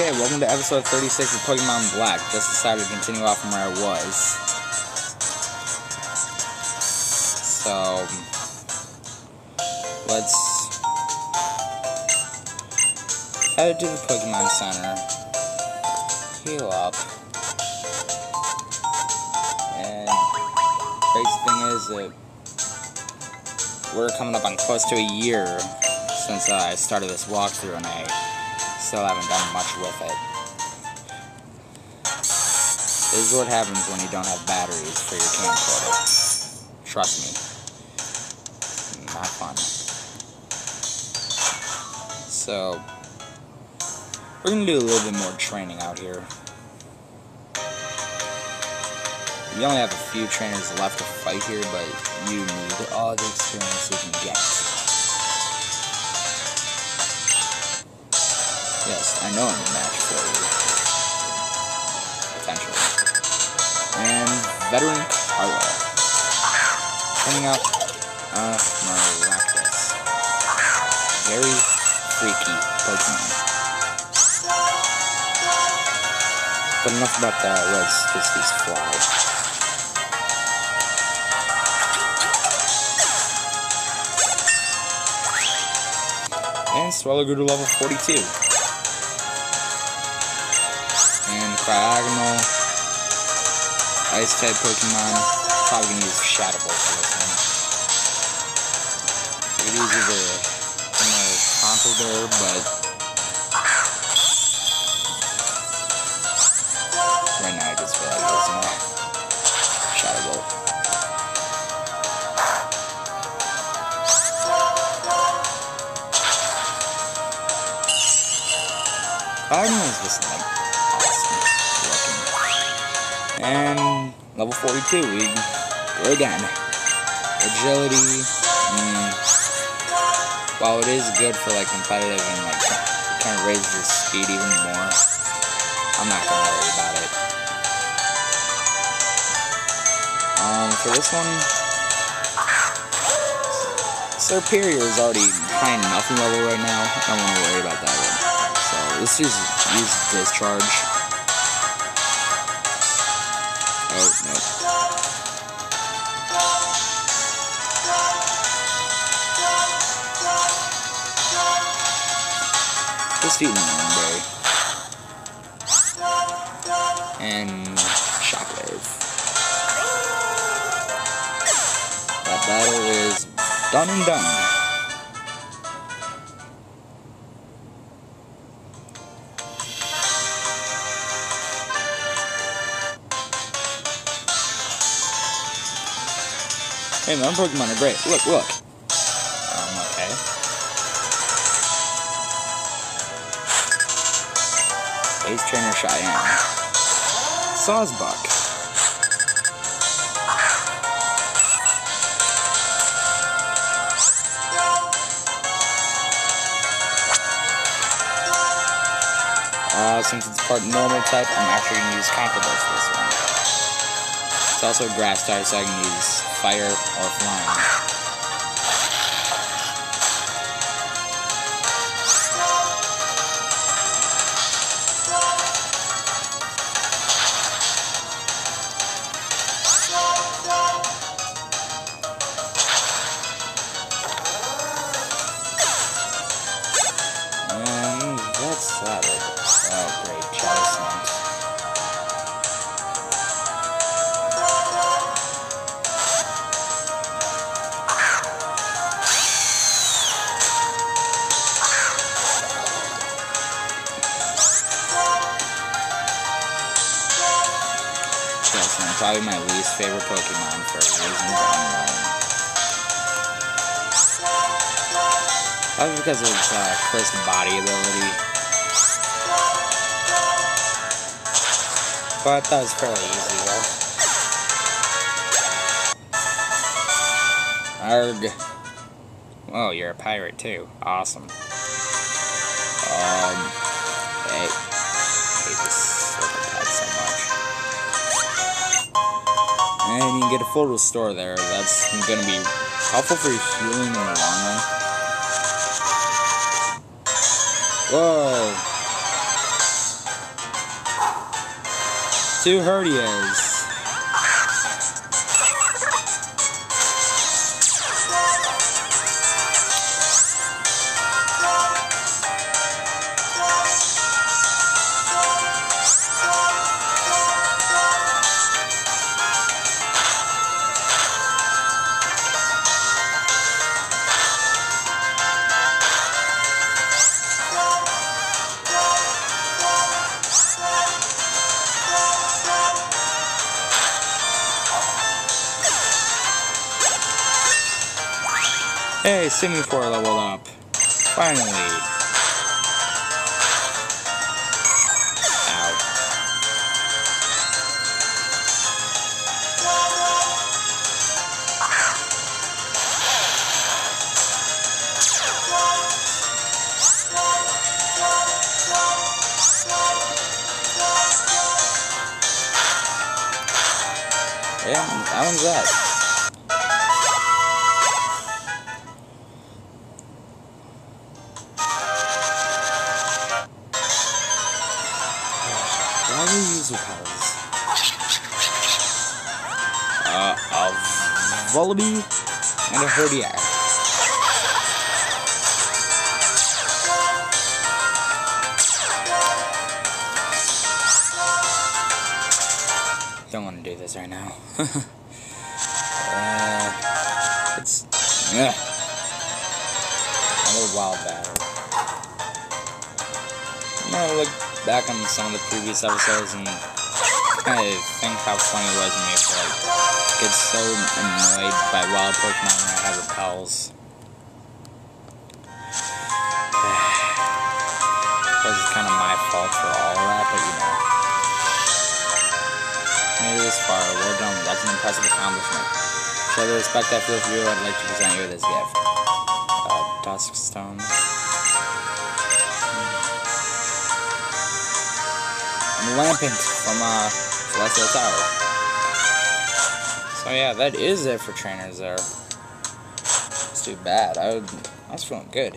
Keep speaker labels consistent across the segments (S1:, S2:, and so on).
S1: Okay, welcome to episode 36 of Pokemon Black. Just decided to continue off from where I was. So, let's head to the Pokemon Center, heal up, and crazy thing is that we're coming up on close to a year since I started this walkthrough, and I still haven't done much with it. This is what happens when you don't have batteries for your camcorder. Trust me. Not fun. So, we're going to do a little bit more training out here. We only have a few trainers left to fight here, but you need all the experience you can get. Yes, I know I'm a match for you. Potentially. And veteran Carla. Turning up Maractus. Very freaky Pokemon. But enough about that, let's just these fly. And Swallow to level 42. And Cryogonal, Ice-type Pokemon, probably going to use Shadow Ball for this one. It is either Conqueror, but right now I just feel like using Shadow Ball. Cryogonal is just like and level 42, we go again. Agility, while it is good for like competitive and like kind of raises your speed even more, I'm not gonna worry about it. For this one, Superior is already high enough in level right now. I don't want to worry about that one. So let's just use Discharge. Oh, no. Just eating one day. And Shockwave. That battle is done and done. Hey man, Pokemon are great. Look. Okay. Ace Trainer Cheyenne. Sawsbuck. Since it's part normal type, I'm actually going to use Conqueror for this one. It's also a grass type, so I can use fire or flying. And that's solid. Oh great, Shadow Slant. Probably my least favorite Pokemon for reasons unknown. Probably because of its crisp body ability. But that was fairly easy though. Arg. Oh, you're a pirate too. Awesome. I hate this silver pad so much. And you can get a full restore there. That's going to be helpful for your healing in the long run. Whoa. 2 Herdias. Hey, Semi-4 leveled up. Finally. Ow. Yeah, that one's that. Why do you use your powers? A Volibee and a Herdia. Don't want to do this right now. It's a little wild battle. You know, look back on some of the previous episodes and kind of think how funny it was when we used to like get so annoyed by wild Pokemon when I have repels. This is kind of my fault for all of that, but you know. Made it this far, well done, that's an impressive accomplishment. So the respect I feel for you, I'd like to present you with this gift. Dusk Stone. And Lampent from Celestial Tower. So yeah, that is it for trainers there. It's too bad. I was feeling good.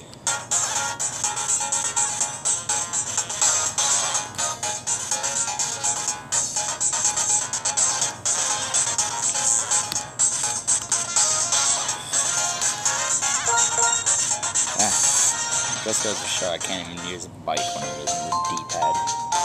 S1: Just goes to show I can't even use a bike when I'm using the D-pad.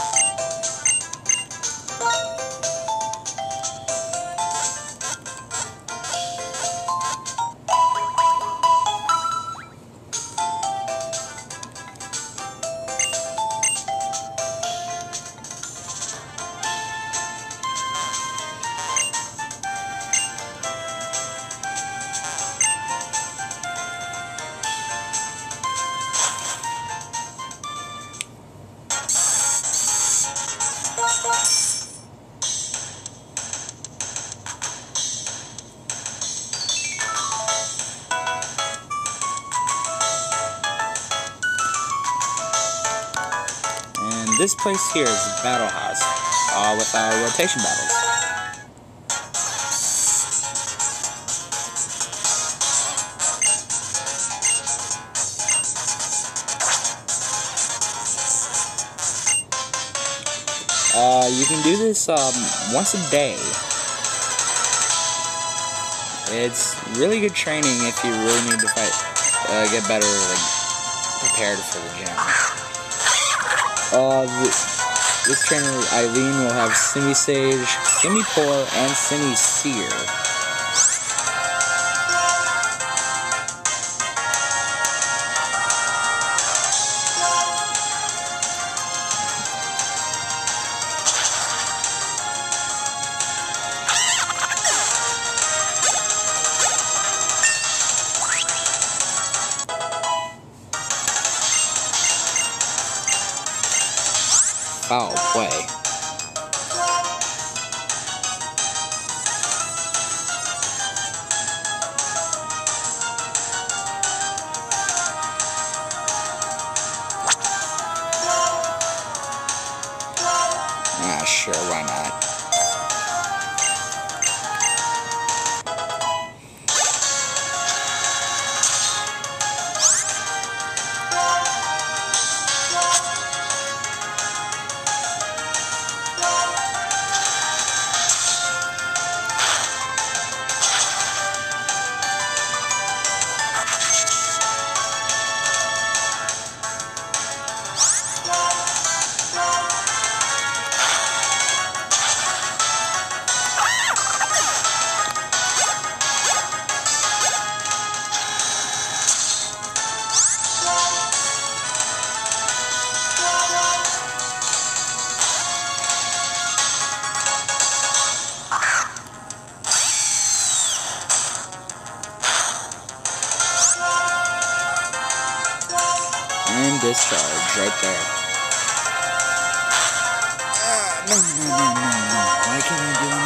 S1: This place here is the battle house, with our rotation battles. You can do this once a day. It's really good training if you really need to fight, get better, like, prepared for the gym. This trainer, Eileen, will have Semi-Sage, Semi-Poor, and Semi-Seer. Foul play. Sure, why not? discharge right there. No. Why can't I do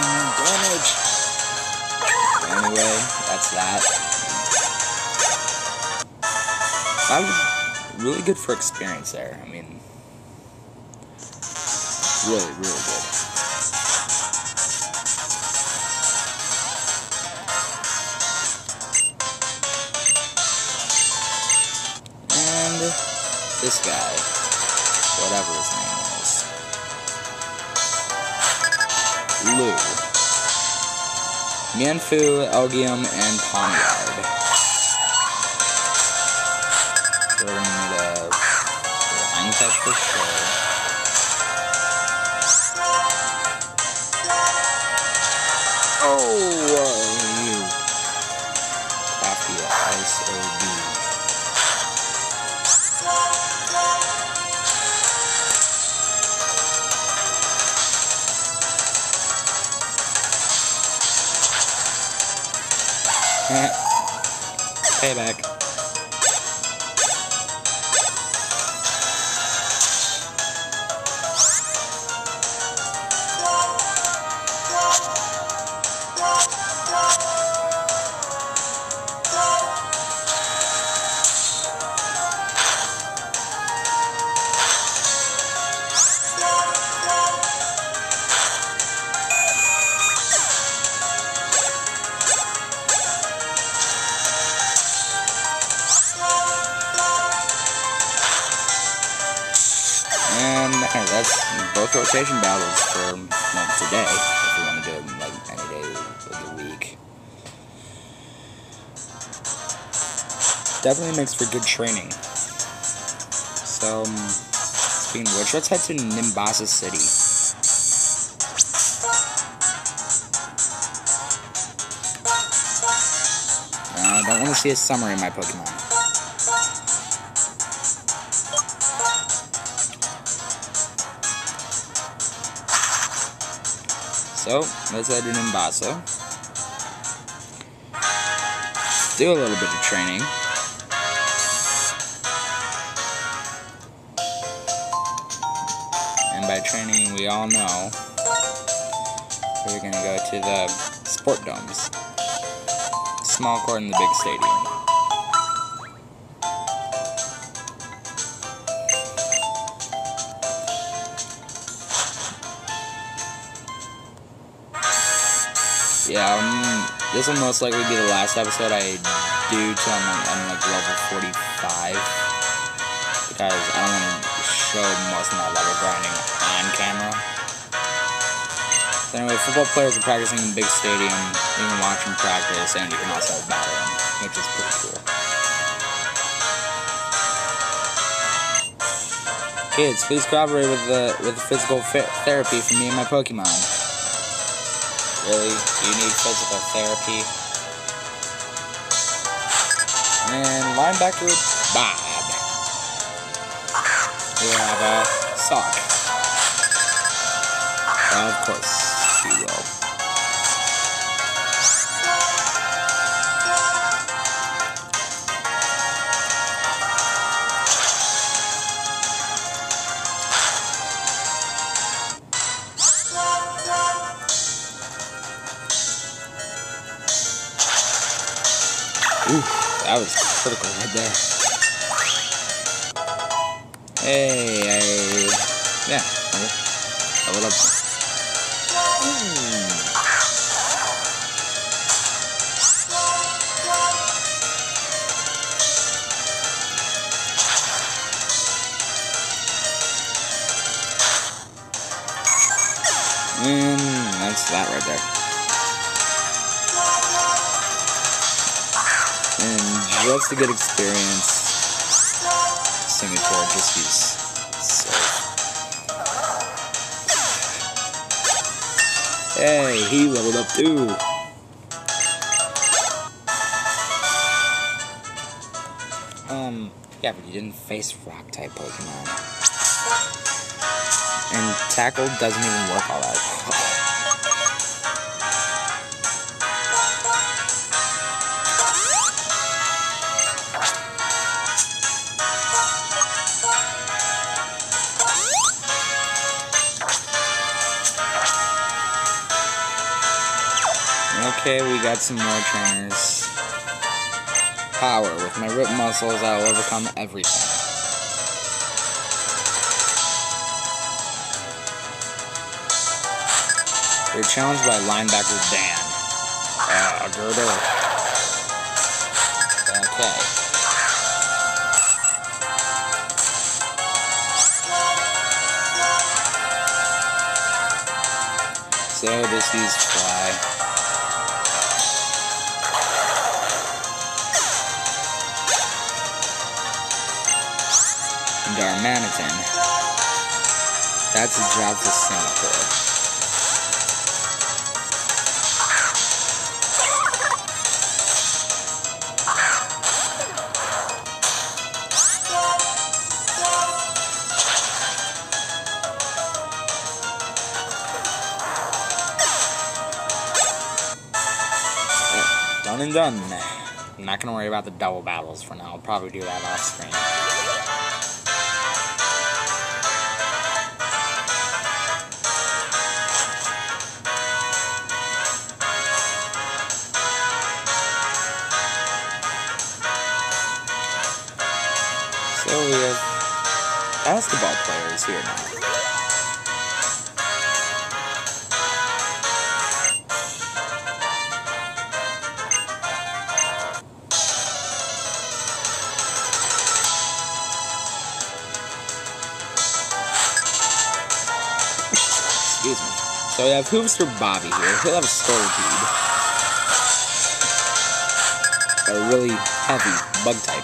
S1: any more damage? Anyway, that's that. That was really good for experience there. I mean, really, really good. And this guy, whatever his name is, Lou, Mianfu, Elgium, and Ponyard. So we're gonna need a line type for sure. Oh, you copy SOB. Payback. And that's both rotation battles for today, if you want to do it like any day of the week. Definitely makes for good training. So, speaking of which, let's head to Nimbasa City. I don't want to see a summary of my Pokemon. So, let's head to Nimbasa. Do a little bit of training. And by training, we all know we're going to go to the Sport Domes. Small court in the big stadium. Yeah, this will most likely be the last episode I do till I'm like level 45, because I don't want to show most of my level grinding on camera. So anyway, football players are practicing in a big stadium. You can watch them practice, and you can also battle them, which is pretty cool. Kids, please cooperate with the physical therapy for me and my Pokemon. Really? You need physical therapy? And linebacker Bob. We have a Sock. Of course, he will. Ooh, that was critical right there. Hey, yeah, level up. That's that right there. And just a good experience. Singapore just use safe. Hey, he leveled up too. Yeah, but you didn't face rock type Pokemon. And Tackle doesn't even work all that well. Okay, we got some more trainers. Power. With my ripped muscles, I will overcome everything. You're challenged by linebacker Dan. Girder. Okay. So this is fly. Darmanitan. That's a job for Singapore. Done and done. I'm not gonna worry about the double battles for now. I'll probably do that off screen. So we have basketball players here now. Excuse me. So we have Hoopster Bobby here. He'll have a Stortide. A really heavy bug type.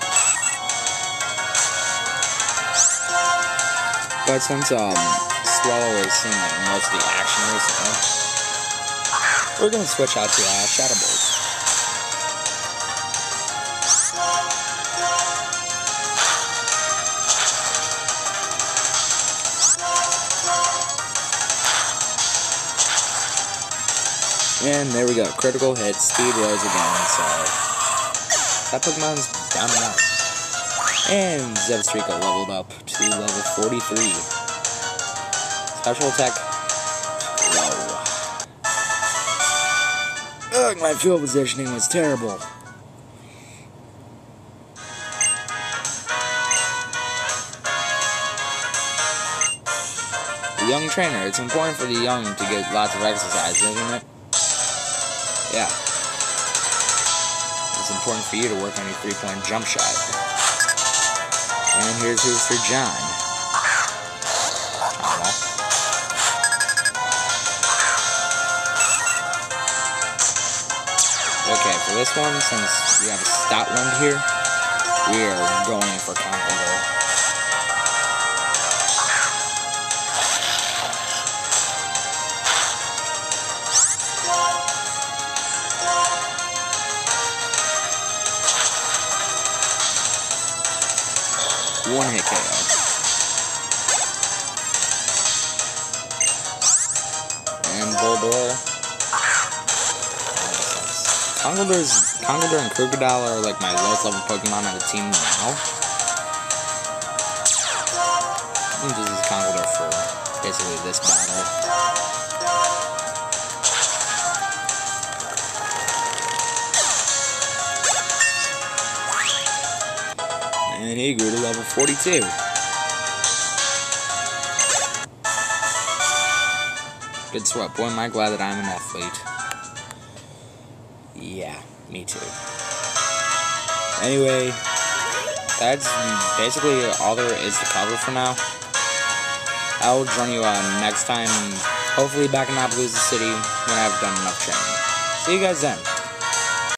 S1: But since Swallow is seeing like most of the action recently, we're gonna switch out to Shadowbolt. And there we go, critical hit, speed rose again, so that Pokemon's down and out. And Zebstrika leveled up to level 43. Special attack, low. Ugh, my field positioning was terrible. The young trainer, it's important for the young to get lots of exercise, isn't it? Yeah. It's important for you to work on your 3-point jump shot. And here's Hoopster John. Okay, for this one, since we have a Stoutland here, we are going for Conqueror. One hit KO. And Bulldor. Conkeldurr and Crocodile are like my lowest level Pokemon on the team now. And this is Conkeldurr for basically this battle. And he grew to level 42. Good sweat. Boy, am I glad that I'm an athlete. Yeah, me too. Anyway, that's basically all there is to cover for now. I'll join you next time, hopefully back in Opelucid City when I've done enough training. See you guys then.